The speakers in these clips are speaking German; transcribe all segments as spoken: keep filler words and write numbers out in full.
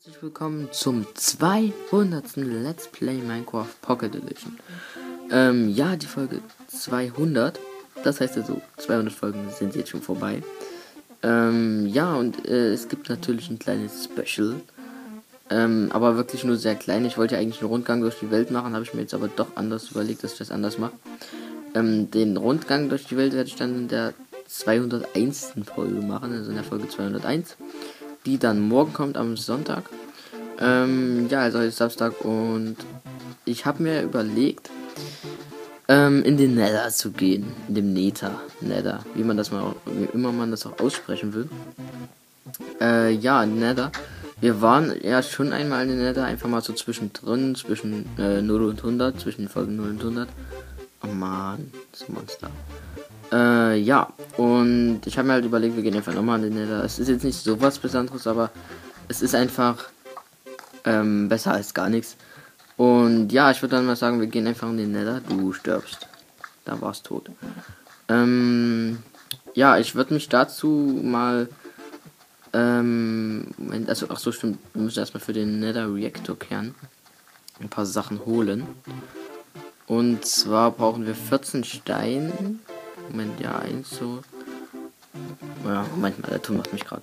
Herzlich willkommen zum zweihundertsten Let's Play Minecraft Pocket Edition. Ähm, ja, die Folge zweihundert. Das heißt also, zweihundert Folgen sind jetzt schon vorbei. Ähm, ja, und äh, es gibt natürlich ein kleines Special. Ähm, aber wirklich nur sehr klein. Ich wollte ja eigentlich einen Rundgang durch die Welt machen, habe ich mir jetzt aber doch anders überlegt, dass ich das anders mache. Ähm, den Rundgang durch die Welt werde ich dann in der zweihunderteinsten Folge machen, also in der Folge zweihunderteins. Die dann morgen kommt am Sonntag. Ähm, ja, also heute ist Samstag und ich habe mir überlegt, ähm, in den Nether zu gehen. In dem Nether, Nether, wie man das mal, auch, wie immer man das auch aussprechen will. Äh, ja, Nether. Wir waren ja schon einmal in den Nether, einfach mal so zwischendrin, zwischen äh, null und hundert, zwischen den Folgen null und hundert. Oh man, das Monster. Äh, ja, und ich habe mir halt überlegt, wir gehen einfach nochmal in den Nether. Es ist jetzt nicht so was Besonderes, aber es ist einfach ähm, besser als gar nichts. Und ja, ich würde dann mal sagen, wir gehen einfach in den Nether. Du stirbst. Da warst tot. Ähm, ja, ich würde mich dazu mal ähm, Moment, also, ach so, stimmt. Wir müssen erstmal für den Nether Reactor Kern ein paar Sachen holen. Und zwar brauchen wir vierzehn Steine. Moment, ja, eins so. Ja, Moment mal, der Ton macht mich gerade.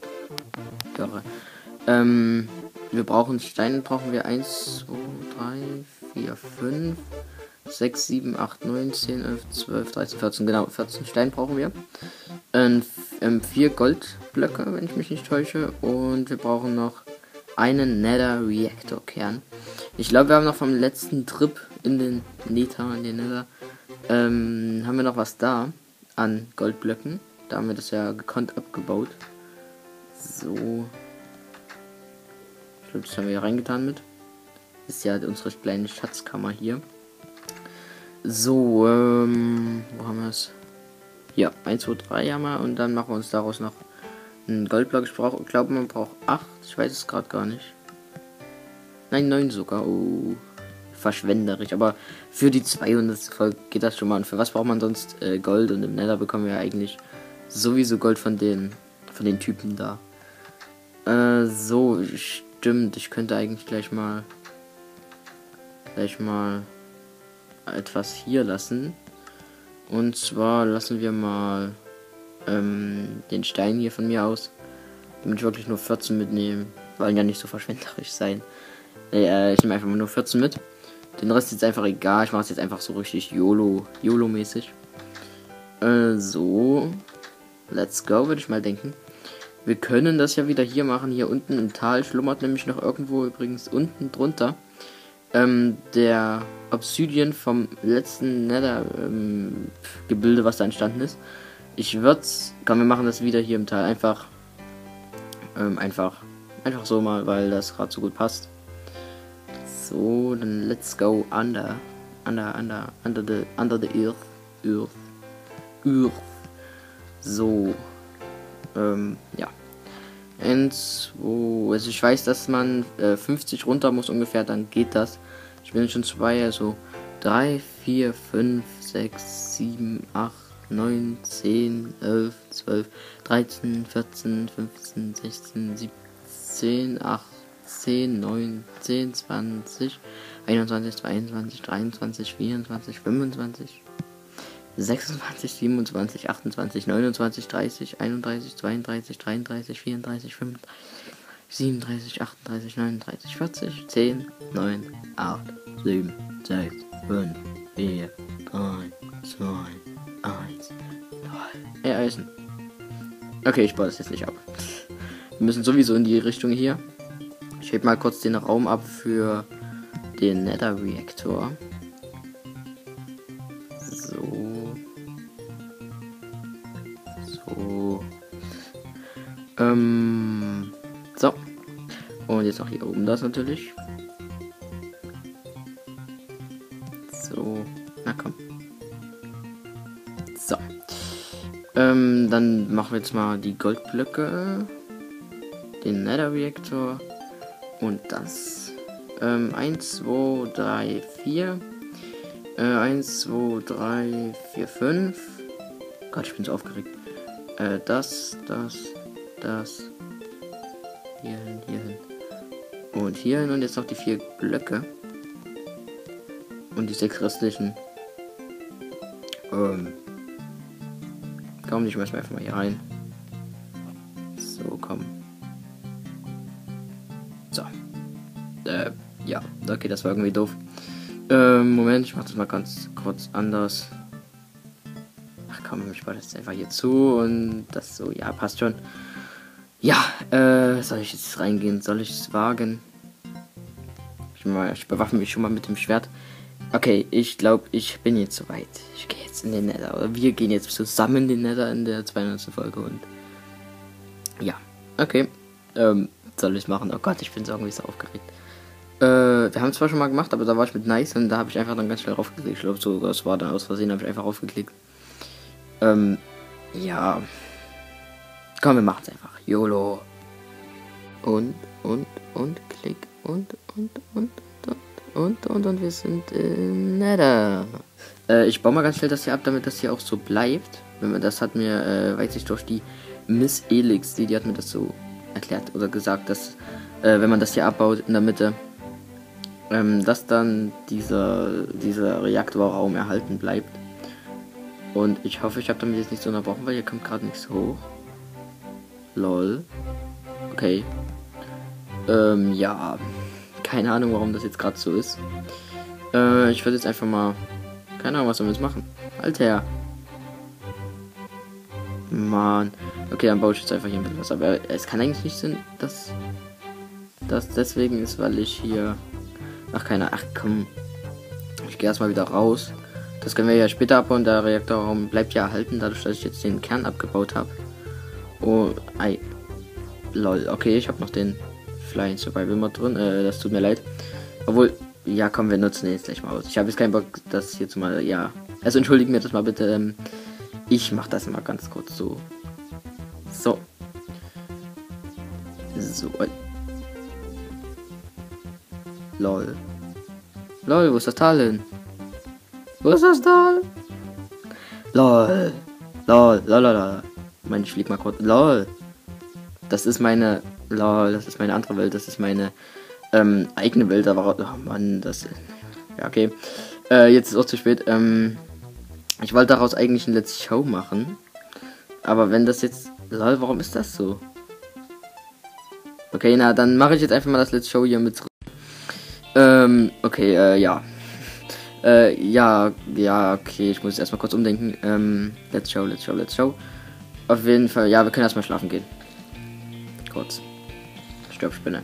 Ähm, wir brauchen Steine, brauchen wir eins, zwei, drei, vier, fünf, sechs, sieben, acht, neun, zehn, elf, zwölf, dreizehn, vierzehn, genau, vierzehn Steine brauchen wir. Ähm, ähm, vier Goldblöcke, wenn ich mich nicht täusche. Und wir brauchen noch einen Nether Reactor Kern. Ich glaube, wir haben noch vom letzten Trip in den Nether, in den Nether, ähm, haben wir noch was da an Goldblöcken. Da haben wir das ja gekonnt abgebaut. So. Ich glaube, das haben wir hier reingetan mit. Das ist ja unsere kleine Schatzkammer hier. So, ähm, wo haben wir es? Hier, eins, zwei, drei haben wir. Und dann machen wir uns daraus noch einen Goldblock. Ich brauche, glaube, man braucht acht. Ich weiß es gerade gar nicht. Nein, neun sogar. Oh, verschwenderisch. Aber für die zweihundertste Folge geht das schon mal. Und für was braucht man sonst äh, Gold? Und im Nether bekommen wir ja eigentlich sowieso Gold von den, von den Typen da. Äh, so, stimmt. Ich könnte eigentlich gleich mal, gleich mal etwas hier lassen. Und zwar lassen wir mal ähm, den Stein hier von mir aus. Damit ich wirklich nur vierzehn mitnehmen. Wollen ja nicht so verschwenderisch sein. Äh, ich nehme einfach mal nur vierzehn mit. Den Rest ist jetzt einfach egal. Ich mache es jetzt einfach so richtig YOLO, YOLO-mäßig. Äh, so. Let's go, würde ich mal denken. Wir können das ja wieder hier machen. Hier unten im Tal schlummert nämlich noch irgendwo übrigens unten drunter ähm, der Obsidian vom letzten Nether-Gebilde, ähm, was da entstanden ist. Ich würde, komm, wir machen das wieder hier im Tal. Einfach, ähm, einfach, einfach so mal, weil das gerade so gut passt. So, dann let's go under, under, under, under the, under the earth, earth, earth. So, ähm, ja. eins, zwei, also ich weiß, dass man äh, fünfzig runter muss ungefähr, dann geht das. Ich bin schon zwei, also drei, vier, fünf, sechs, sieben, acht, neun, zehn, elf, zwölf, dreizehn, vierzehn, fünfzehn, sechzehn, siebzehn, achtzehn, neunzehn, zwanzig, einundzwanzig, zweiundzwanzig, dreiundzwanzig, vierundzwanzig, fünfundzwanzig, sechsundzwanzig, siebenundzwanzig, achtundzwanzig, neunundzwanzig, dreißig, einunddreißig, zweiunddreißig, dreiunddreißig, vierunddreißig, fünfunddreißig, siebenunddreißig, achtunddreißig, neununddreißig, vierzig, zehn, neun, acht, sieben, sechs, fünf, vier, drei, zwei, eins, null. Ey, Eisen. Okay, ich baue das jetzt nicht ab. Wir müssen sowieso in die Richtung hier. Ich hebe mal kurz den Raum ab für den Nether Reactor. So. So. Ähm. So. Und jetzt noch hier oben das natürlich. So. Na komm. So. Ähm, dann machen wir jetzt mal die Goldblöcke. Den Nether Reactor. Und das. Ähm, eins, zwei, drei, vier. Äh, eins, zwei, drei, vier, fünf. Gott, ich bin so aufgeregt. Äh, das, das, das. Hier hin, hier hin. Und hierhin und jetzt noch die vier Blöcke. Und die sechs restlichen. Ähm. Komm, ich schmeiß einfach mal hier rein. So, komm. So. Äh, ja. Okay, das war irgendwie doof. Ähm, Moment, ich mach das mal ganz kurz anders. Ach komm, ich baue das einfach hier zu und das so, ja, passt schon. Ja, äh, soll ich jetzt reingehen? Soll ich es wagen? Ich, mal, ich bewaffne mich schon mal mit dem Schwert. Okay, ich glaube, ich bin jetzt soweit. Ich gehe jetzt in den Nether. Oder wir gehen jetzt zusammen in den Nether in der zweihundertsten Folge und ja, okay. Ähm, soll ich machen? Oh Gott, ich bin so irgendwie so aufgeregt. Äh, wir haben es zwar schon mal gemacht, aber da war ich mit Nice und da habe ich einfach dann ganz schnell raufgeklickt. Ich glaube sogar, es war dann aus Versehen, habe ich einfach raufgeklickt. Ähm, ja. Komm, wir machen es einfach. YOLO. Und, und, und, klick, und, und, und, und, und, und, und wir sind in Nether. Äh, ich baue mal ganz schnell das hier ab, damit das hier auch so bleibt. Wenn man das hat mir, äh, weiß ich durch die Miss Elix, die, die hat mir das so erklärt oder gesagt, dass, äh, wenn man das hier abbaut in der Mitte, ähm, dass dann dieser, dieser Reaktorraum erhalten bleibt. Und ich hoffe, ich habe damit jetzt nicht so unterbrochen, weil hier kommt gerade nichts hoch. Lol. Okay. Ähm, ja. Keine Ahnung, warum das jetzt gerade so ist. Äh, ich würde jetzt einfach mal... Keine Ahnung, was sollen wir jetzt machen? Alter. Mann. Okay, dann baue ich jetzt einfach hier ein bisschen was. Aber es kann eigentlich nicht sein, dass... das deswegen ist, weil ich hier... Ach, keine... Ach, komm. Ich gehe erstmal wieder raus. Das können wir ja später abbauen. Der Reaktorraum bleibt ja erhalten, dadurch, dass ich jetzt den Kern abgebaut habe. Oh, ei. Lol. Okay, ich habe noch den Flying Survival Mod drin. Äh, das tut mir leid. Obwohl, ja, komm, wir nutzen den jetzt gleich mal aus. Ich habe jetzt keinen Bock, das hier zu mal, ja. Also entschuldigen mir das mal bitte. Ähm, ich mache das mal ganz kurz so. So. So. Lol. Lol, wo ist das Tal hin? Wo ist das Tal? Lol. Lol, lol, lol. Mein, ich flieg mal kurz. Lol. Das ist meine. Lol, das ist meine andere Welt. Das ist meine ähm, eigene Welt. Da war. Oh Mann, das. Ja, okay. Äh, jetzt ist auch zu spät. Ähm, ich wollte daraus eigentlich ein Let's Show machen. Aber wenn das jetzt. Lol, warum ist das so? Okay, na, dann mache ich jetzt einfach mal das Let's Show hier mit. Ähm, okay, äh, ja. Äh, ja, ja, okay, ich muss erstmal kurz umdenken. Ähm, let's show, let's show, let's show. Auf jeden Fall, ja, wir können erstmal schlafen gehen. Kurz. Stirbspinne.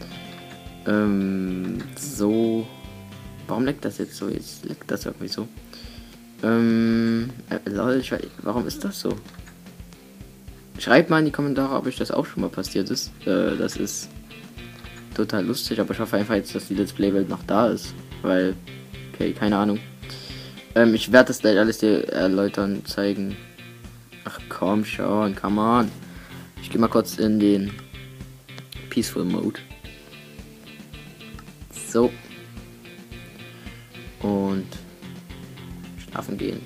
Ähm, so. Warum leckt das jetzt so? Jetzt leckt das irgendwie so. Ähm, äh, lol, ich weiß, warum ist das so? Schreibt mal in die Kommentare, ob euch das auch schon mal passiert ist. Äh, das ist total lustig, aber ich hoffe einfach jetzt, dass die Let's Play-Welt noch da ist. Weil, okay, keine Ahnung. Ähm, ich werde das gleich alles dir erläutern, zeigen. Ach komm schon, come on. Ich gehe mal kurz in den Peaceful Mode. So. Und schlafen gehen.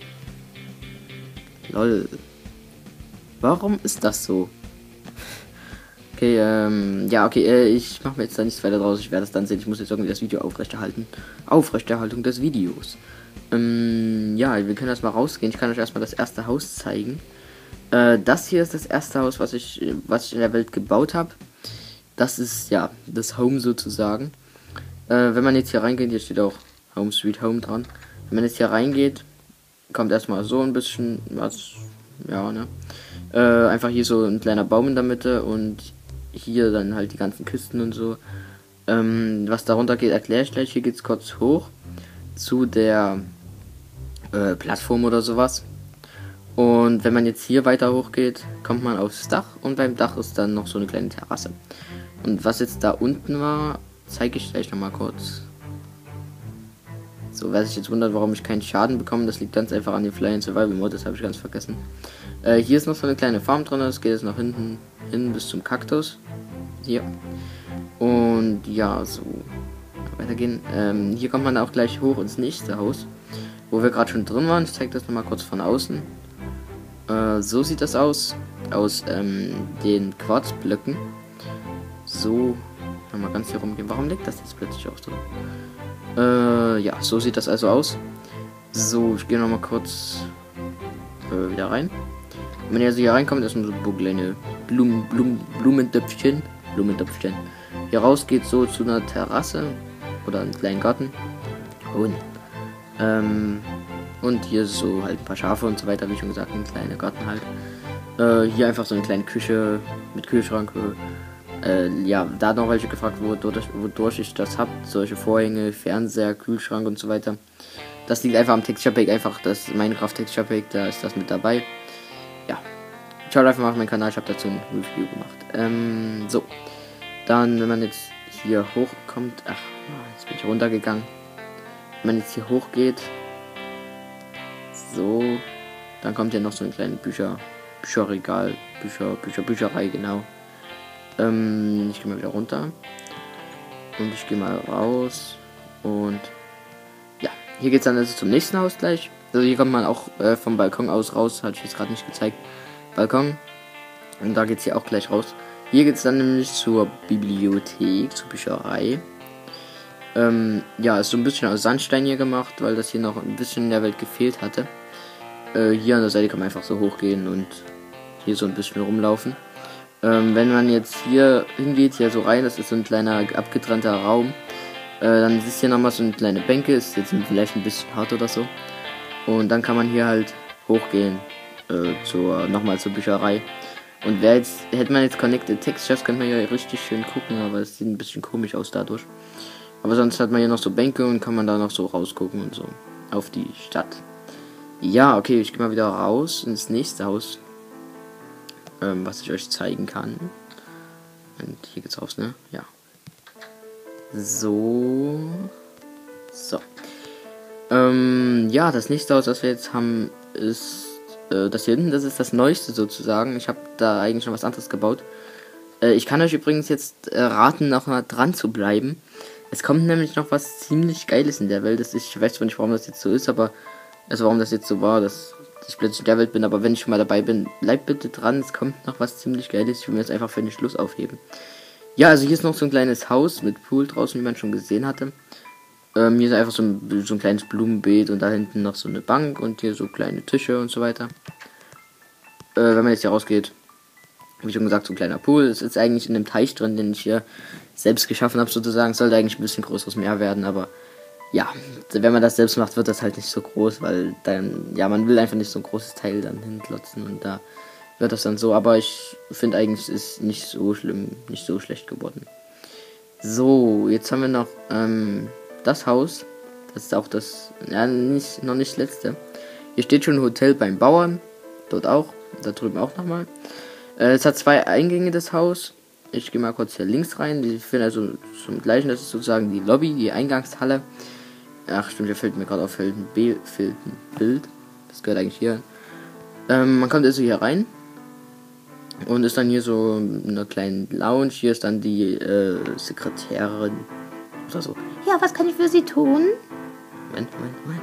Lol. Warum ist das so? Okay, ähm, ja, okay, äh, ich mache mir jetzt da nichts weiter draus. Ich werde es dann sehen. Ich muss jetzt irgendwie das Video aufrechterhalten. Aufrechterhaltung des Videos. Ähm, ja, wir können erstmal rausgehen. Ich kann euch erstmal das erste Haus zeigen. Äh, das hier ist das erste Haus, was ich, was ich in der Welt gebaut habe. Das ist, ja, das Home sozusagen. Äh, wenn man jetzt hier reingeht, hier steht auch Home Sweet Home dran. Wenn man jetzt hier reingeht, kommt erstmal so ein bisschen was, ja, ne. Äh, einfach hier so ein kleiner Baum in der Mitte und hier dann halt die ganzen Kisten und so. Ähm, was darunter geht, erkläre ich gleich. Hier geht es kurz hoch zu der äh, Plattform oder sowas. Und wenn man jetzt hier weiter hoch geht, kommt man aufs Dach und beim Dach ist dann noch so eine kleine Terrasse. Und was jetzt da unten war, zeige ich gleich nochmal kurz. So, wer sich jetzt wundert, warum ich keinen Schaden bekomme, das liegt ganz einfach an dem Fly and Survival Mode, das habe ich ganz vergessen. Äh, hier ist noch so eine kleine Farm drin, es geht jetzt noch hinten hin bis zum Kaktus. Hier. Und ja, so. Weitergehen. Ähm, hier kommt man auch gleich hoch ins nächste Haus, wo wir gerade schon drin waren. Ich zeige das nochmal kurz von außen. Äh, so sieht das aus. Aus ähm, den Quarzblöcken. So Nochmal ganz hier rumgehen. Warum liegt das jetzt plötzlich auch so? Äh, ja, so sieht das also aus. So, ich gehe nochmal kurz äh, wieder rein. Wenn ihr also hier reinkommt, ist so kleine Blumen, Blumen, Blumentöpfchen. Blumentöpfchen. Hier raus geht so zu einer Terrasse oder einen kleinen Garten. Und, ähm, und hier ist so halt ein paar Schafe und so weiter, wie schon gesagt, ein kleiner Garten halt. Äh, hier einfach so eine kleine Küche mit Kühlschrank. Äh, ja, da hat noch welche gefragt, wodurch, wodurch ich das habe. Solche Vorhänge, Fernseher, Kühlschrank und so weiter. Das liegt einfach am Texture Pack, einfach das Minecraft Texture Pack, da ist das mit dabei. Ja, schaut einfach mal auf meinen Kanal, ich habe dazu ein Review gemacht. Ähm, so. Dann, wenn man jetzt hier hochkommt, ach, jetzt bin ich runtergegangen. Wenn man jetzt hier hochgeht, so, dann kommt hier noch so ein kleines Bücher, Bücherregal, Bücher, Bücher, Bücherei, genau. Ähm, ich gehe mal wieder runter. Und ich gehe mal raus. Und ja, hier geht es dann also zum nächsten Haus gleich. Also hier kommt man auch äh, vom Balkon aus raus, hatte ich jetzt gerade nicht gezeigt. Balkon. Und da geht es hier auch gleich raus. Hier geht es dann nämlich zur Bibliothek, zur Bücherei. Ähm, ja, ist so ein bisschen aus Sandstein hier gemacht, weil das hier noch ein bisschen in der Welt gefehlt hatte. Äh, hier an der Seite kann man einfach so hochgehen und hier so ein bisschen rumlaufen. Ähm, wenn man jetzt hier hingeht, hier so rein, das ist so ein kleiner abgetrennter Raum. Äh, dann ist hier nochmal so eine kleine Bänke, ist jetzt vielleicht ein bisschen hart oder so. Und dann kann man hier halt hochgehen, äh, zur, nochmal zur Bücherei. Und wer jetzt, hätte man jetzt Connected Textures, könnte man ja richtig schön gucken, aber es sieht ein bisschen komisch aus dadurch. Aber sonst hat man hier noch so Bänke und kann man da noch so rausgucken und so auf die Stadt. Ja, okay, ich gehe mal wieder raus ins nächste Haus, ähm, was ich euch zeigen kann. Und hier geht's raus, ne? Ja. So. So. Ähm, ja, das nächste Haus, was wir jetzt haben, ist äh, das hier hinten. Das ist das neueste sozusagen. Ich habe da eigentlich schon was anderes gebaut. Äh, ich kann euch übrigens jetzt äh, raten, noch mal dran zu bleiben. Es kommt nämlich noch was ziemlich Geiles in der Welt. Das ist, ich weiß zwar nicht, warum das jetzt so ist, aber also warum das jetzt so war, dass ich plötzlich in der Welt bin. Aber wenn ich schon mal dabei bin, bleibt bitte dran. Es kommt noch was ziemlich Geiles. Ich will mir jetzt einfach für den Schluss aufheben. Ja, also hier ist noch so ein kleines Haus mit Pool draußen, wie man schon gesehen hatte. Ähm, hier ist einfach so ein, so ein kleines Blumenbeet und da hinten noch so eine Bank und hier so kleine Tische und so weiter. Äh, wenn man jetzt hier rausgeht, wie schon gesagt, so ein kleiner Pool. Es ist eigentlich in einem Teich drin, den ich hier selbst geschaffen habe sozusagen. Sollte eigentlich ein bisschen größeres Meer werden, aber ja, wenn man das selbst macht, wird das halt nicht so groß, weil dann, ja, man will einfach nicht so ein großes Teil dann hinklotzen und da wird das dann so. Aber ich finde eigentlich, es ist nicht so schlimm, nicht so schlecht geworden. So, jetzt haben wir noch ähm, das Haus. Das ist auch das, ja, nicht, noch nicht das letzte. Hier steht schon Hotel beim Bauern. Dort auch, da drüben auch nochmal. Äh, es hat zwei Eingänge, das Haus. Ich gehe mal kurz hier links rein. Die finden also zum gleichen, das ist sozusagen die Lobby, die Eingangshalle. Ach stimmt, hier fällt mir gerade auf, fällt ein, B, fällt ein Bild. Das gehört eigentlich hier. Ähm, man kommt also hier rein. Und ist dann hier so in einer kleinen Lounge. Hier ist dann die äh, Sekretärin. Oder so. Ja, was kann ich für Sie tun? Moment, Moment, Moment.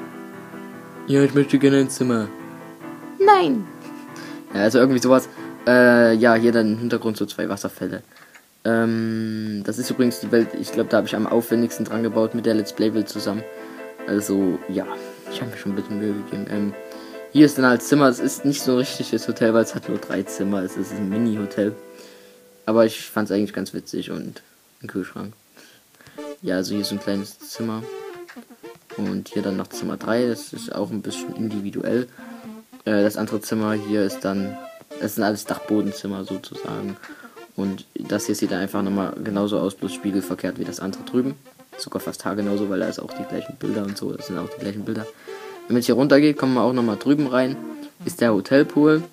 Ja, ich möchte gerne ein Zimmer. Nein. Ja, also irgendwie sowas. Äh, ja, hier dann im Hintergrund so zwei Wasserfälle. Ähm, das ist übrigens die Welt, ich glaube, da habe ich am aufwendigsten dran gebaut mit der Let's Play Welt zusammen. Also, ja, ich habe mir schon ein bisschen Mühe gegeben. Ähm, hier ist dann halt Zimmer, es ist nicht so ein richtiges Hotel, weil es hat nur drei Zimmer, es ist ein Mini-Hotel. Aber ich fand es eigentlich ganz witzig und ein Kühlschrank. Ja, also hier ist ein kleines Zimmer. Und hier dann noch Zimmer drei, das ist auch ein bisschen individuell. Äh, das andere Zimmer hier ist dann, das sind alles Dachbodenzimmer sozusagen. Und das hier sieht dann einfach nochmal genauso aus, bloß spiegelverkehrt wie das andere drüben. Sogar fast haargenauso, weil da ist auch die gleichen Bilder und so, das sind auch die gleichen Bilder. Wenn man jetzt hier runter geht, kommen wir auch nochmal drüben rein. Ist der Hotelpool.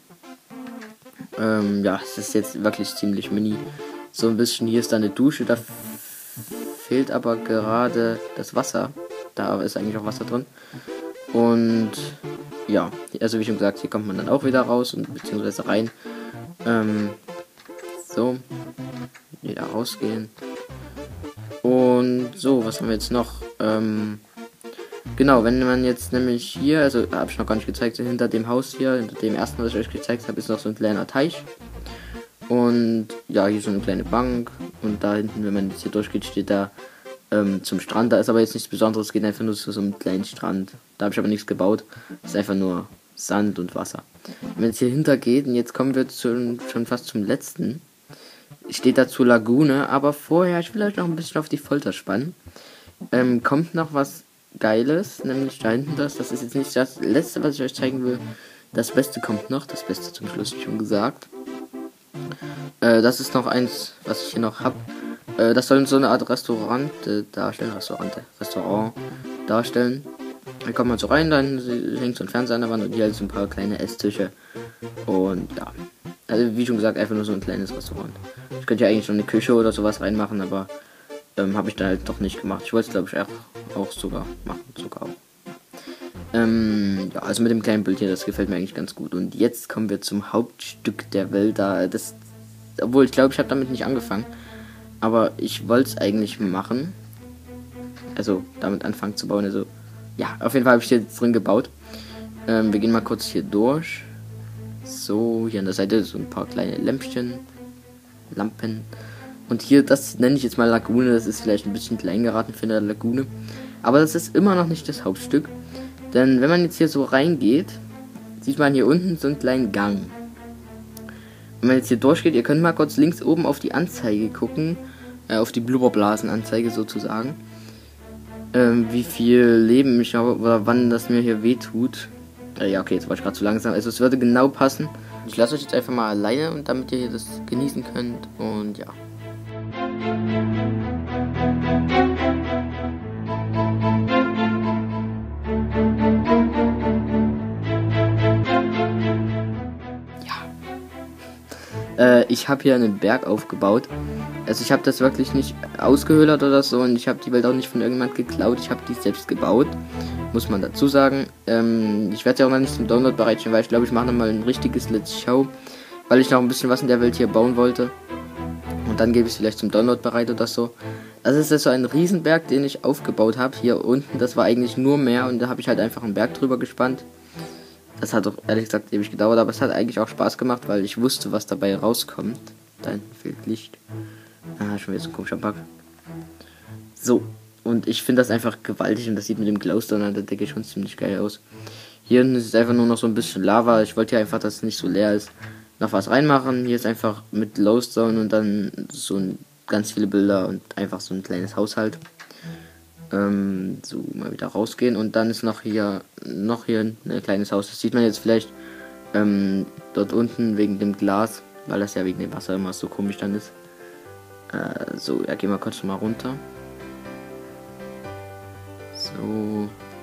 Ähm, ja, es ist jetzt wirklich ziemlich mini. So ein bisschen, hier ist da eine Dusche, da fehlt aber gerade das Wasser. Da ist eigentlich auch Wasser drin. Und ja, also wie schon gesagt, hier kommt man dann auch wieder raus und beziehungsweise rein. Ähm, so, wieder rausgehen. Und so, was haben wir jetzt noch? Ähm, genau, wenn man jetzt nämlich hier, also habe ich noch gar nicht gezeigt, hinter dem Haus hier, hinter dem ersten, was ich euch gezeigt habe, ist noch so ein kleiner Teich. Und ja, hier so eine kleine Bank, Und da hinten, wenn man jetzt hier durchgeht, steht da ähm, zum Strand. Da ist aber jetzt nichts Besonderes, es geht einfach nur zu so einem kleinen Strand. Da habe ich aber nichts gebaut. Das ist einfach nur Sand und Wasser. Wenn man jetzt hier hinter geht, und jetzt kommen wir zu, schon fast zum letzten, steht dazu Lagune, aber vorher, ich will euch noch ein bisschen auf die Folter spannen. Ähm, kommt noch was Geiles, nämlich da hinten das. Das ist jetzt nicht das letzte, was ich euch zeigen will. Das Beste kommt noch, das Beste zum Schluss, wie schon gesagt. Äh, das ist noch eins, was ich hier noch habe. Äh, das soll so eine Art Restaurant äh, darstellen, Restaurant, Restaurant darstellen. Da kommt man so rein, dann hängt so ein Fernseher an der Wand und hier halt so ein paar kleine Esstische. Und ja, also wie schon gesagt, einfach nur so ein kleines Restaurant. Ich könnte ja eigentlich schon eine Küche oder sowas reinmachen, aber ähm, habe ich da halt doch nicht gemacht. Ich wollte es glaube ich auch, auch sogar machen, sogar auch. Ähm, ja, also mit dem kleinen Bild hier, das gefällt mir eigentlich ganz gut. Und jetzt kommen wir zum Hauptstück der Welt. Da, das, obwohl ich glaube, ich habe damit nicht angefangen, aber ich wollte es eigentlich machen. Also damit anfangen zu bauen. Also ja, auf jeden Fall habe ich hier jetzt drin gebaut. Ähm, wir gehen mal kurz hier durch. So, hier an der Seite so ein paar kleine Lämpchen, Lampen. Und hier, das nenne ich jetzt mal Lagune. Das ist vielleicht ein bisschen klein geraten für eine Lagune. Aber das ist immer noch nicht das Hauptstück. Denn wenn man jetzt hier so reingeht, sieht man hier unten so einen kleinen Gang. Wenn man jetzt hier durchgeht, ihr könnt mal kurz links oben auf die Anzeige gucken. Äh, auf die Blubberblasenanzeige sozusagen. Ähm, wie viel Leben ich habe oder wann das mir hier wehtut. Äh, ja, okay, jetzt war ich gerade zu langsam. Also es würde genau passen. Ich lasse euch jetzt einfach mal alleine, und damit ihr hier das genießen könnt. Und ja. Äh, ich habe hier einen Berg aufgebaut. Also ich habe das wirklich nicht ausgehöhlert oder so, und ich habe die Welt auch nicht von irgendjemand geklaut. Ich habe die selbst gebaut, muss man dazu sagen. Ähm, ich werde sie auch noch nicht zum Download bereitstellen, weil ich glaube, ich mache nochmal ein richtiges Let's Show, weil ich noch ein bisschen was in der Welt hier bauen wollte. Und dann gebe ich es vielleicht zum Download bereit oder so. Also es ist so ein Riesenberg, den ich aufgebaut habe. Hier unten, das war eigentlich nur Meer, und da habe ich halt einfach einen Berg drüber gespannt. Das hat doch ehrlich gesagt ewig gedauert, aber es hat eigentlich auch Spaß gemacht, weil ich wusste, was dabei rauskommt. Da hinten fehlt Licht. Ah, schon wieder so ein komischer Bug. So, und ich finde das einfach gewaltig, und das sieht mit dem Glowstone an der Decke schon ziemlich geil aus. Hier ist es einfach nur noch so ein bisschen Lava. Ich wollte hier einfach, dass es nicht so leer ist, noch was reinmachen. Hier ist einfach mit Glowstone und dann so ein, ganz viele Bilder und einfach so ein kleines Haushalt. Ähm, so mal wieder rausgehen, und dann ist noch hier noch hier ein kleines Haus. Das sieht man jetzt vielleicht ähm, dort unten wegen dem Glas, weil das ja wegen dem Wasser immer so komisch dann ist. Äh, so, ja, gehen wir kurz mal runter. So.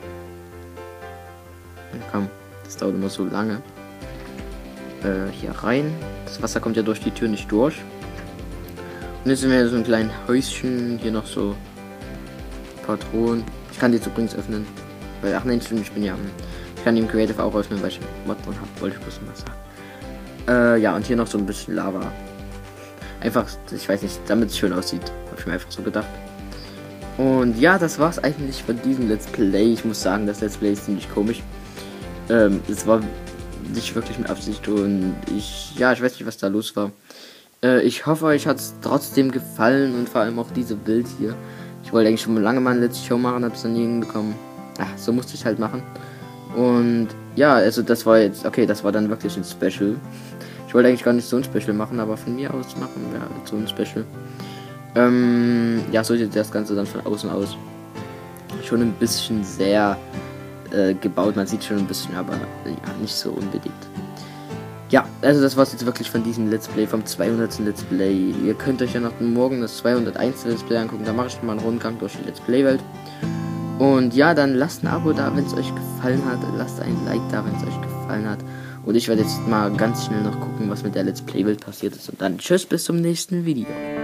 Ja, komm, das dauert immer so lange. Äh, hier rein. Das Wasser kommt ja durch die Tür nicht durch. Und jetzt sind wir so ein kleines Häuschen, hier noch so Patronen. Ich kann die jetzt übrigens öffnen. Weil, ach nein, stimmt, ich bin ja. Ich kann die im Creative auch öffnen, weil ich Mod drin habe. Wollte ich bloß mal sagen. Äh, ja, und hier noch so ein bisschen Lava. Einfach, ich weiß nicht, damit es schön aussieht. Habe ich mir einfach so gedacht. Und ja, das war's eigentlich von diesem Let's Play. Ich muss sagen, das Let's Play ist ziemlich komisch. Ähm, es war nicht wirklich mit Absicht, und ich, ja, ich weiß nicht, was da los war. Äh, ich hoffe, euch hat es trotzdem gefallen, und vor allem auch diese Bild hier. Ich wollte eigentlich schon lange mal ein Let's Show machen, habe es dann nie hinbekommen. Ach, so musste ich halt machen. Und ja, also das war jetzt, okay, das war dann wirklich ein Special. Ich wollte eigentlich gar nicht so ein Special machen, aber von mir aus machen wir halt so ein Special. Ähm, ja, so sieht das Ganze dann von außen aus. Schon ein bisschen sehr äh, gebaut, man sieht schon ein bisschen, aber ja, nicht so unbedingt. Ja, also das war's jetzt wirklich von diesem Let's Play, vom zweihundertsten Let's Play. Ihr könnt euch ja noch morgen das zweihunderteins Let's Play angucken, da mache ich mal einen Rundgang durch die Let's Play Welt. Und ja, dann lasst ein Abo da, wenn es euch gefallen hat, lasst ein Like da, wenn es euch gefallen hat. Und ich werde jetzt mal ganz schnell noch gucken, was mit der Let's Play Welt passiert ist. Und dann tschüss, bis zum nächsten Video.